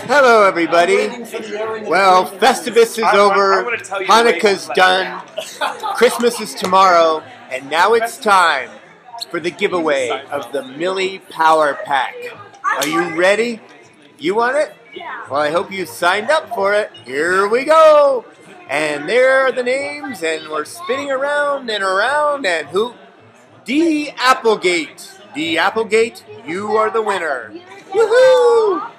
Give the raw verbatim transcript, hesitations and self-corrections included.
Hello, everybody. Well, Festivus is over, Hanukkah's done, Christmas is tomorrow, and now it's time for the giveaway of the MiLi Power Pack. Are you ready? You want it? Well, I hope you signed up for it. Here we go. And there are the names, and we're spinning around and around, and who? Dee Applegate. Dee Applegate, you are the winner. Woohoo!